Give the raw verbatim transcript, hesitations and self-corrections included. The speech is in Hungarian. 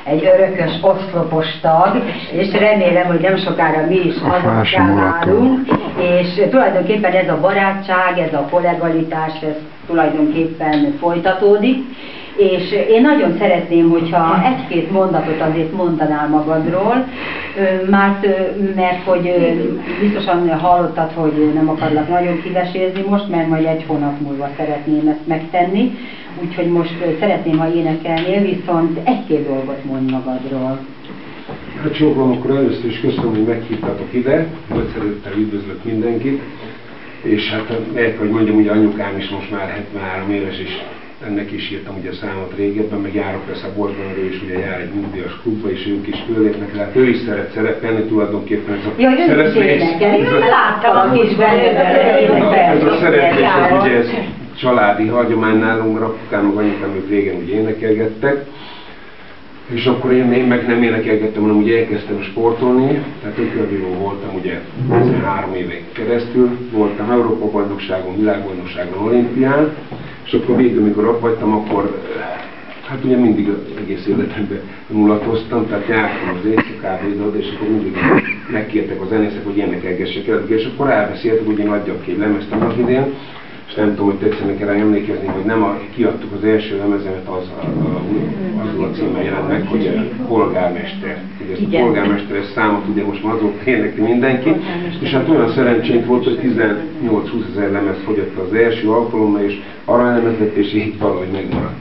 egy örökös oszlopos tag, és remélem, hogy nem sokára mi is azokká válunk, és tulajdonképpen ez a barátság, ez a kollegalitás, ez tulajdonképpen folytatódik, és én nagyon szeretném, hogyha egy-két mondatot azért mondanál magadról, mert, mert hogy biztosan hallottad, hogy nem akarlak nagyon kivesézni most, mert majd egy hónap múlva szeretném ezt megtenni, úgyhogy most szeretném, ha énekelnél, viszont egy-két dolgot mondj magadról. Hát Csókolom, akkor először is köszönöm, hogy meghívtatok ide, nagy szeretettel üdvözlök mindenkit, és hát meg, hogy mondjam, ugye anyukám is most már hetvenhárom éves, és ennek is írtam ugye a számot régebben, meg járok lesz a Borgban, ő is ugye jár egy nyugdíjas klubba, és ők is fölépnek, tehát ő is szeret szerepelni, tulajdonképpen ez a ja, szerepés. Láttam a kis ez a szerepés, ez ugye ez családi hagyomány nálunk, mert apukám meg anyukám ők régen ugye énekelgettek, és akkor én, én meg nem énekelgettem, hanem ugye elkezdtem sportolni, tehát ökölvívó voltam ugye három éven keresztül, voltam Európa-bajnokságon, világbajnokságon, olimpián, és akkor végül, amikor ott vagytam, akkor hát ugye mindig egész életemben mulatoztam, tehát jártam az éjszakába ide, és akkor mindig megkértek a zenészek, hogy énekelgessek el, és akkor elbeszéltek, hogy én adjak ki egy lemezt annak idén, és nem tudom, hogy tetszenek erre emlékezni, hogy nem a, kiadtuk az első lemezemet, az a, a, azzal a címmel jelent meg, hogy a polgármester. Ugye ezt a polgármesteres számot ugye most már azok énekli mindenki, és hát olyan szerencsénk volt, hogy tizennyolc-húsz ezer lemez fogyott az első alkalommal, és aranylemez lett, és így valahogy megmaradt.